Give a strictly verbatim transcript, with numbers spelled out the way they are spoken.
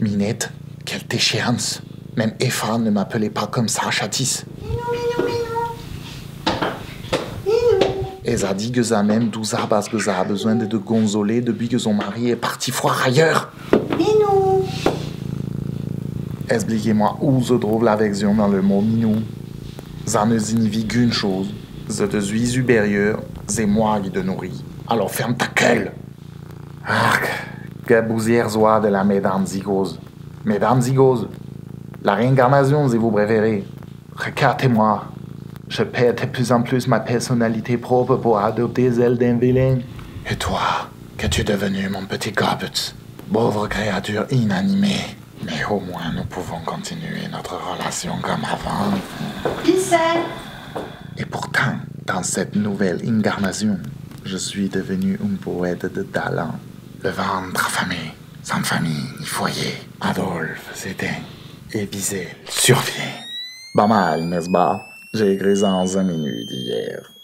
Minette, quelle déchéance. Même Epha ne m'appelait pas comme ça, chatis. Elle a dit que ça même douze ans parce que ça a besoin de te consoler depuis que son mari est parti voir ailleurs. Minou. Expliquez-moi où se trouve l'affection dans le mot minou. Ça ne signifie qu'une chose. Je te suis supérieur, c'est moi qui te nourris. Alors ferme ta gueule. Ah, que bousière soit de la Mesdames Zygose. Mesdames Zygose, la réincarnation si vous préférez. Regardez-moi. Je perds de plus en plus ma personnalité propre pour adopter celle d'un vilain. Et toi, qu'es-tu devenu, mon petit Gobbets? Pauvre créature inanimée. Mais au moins, nous pouvons continuer notre relation comme avant. Qui c'est? Et pourtant, dans cette nouvelle incarnation, je suis devenu un poète de talent. Le ventre affamé, sans famille ni foyer. Adolphe s'éteint et Wiesel survient. Pas mal, n'est-ce pas? J'ai écrit ça en cinq minutes hier.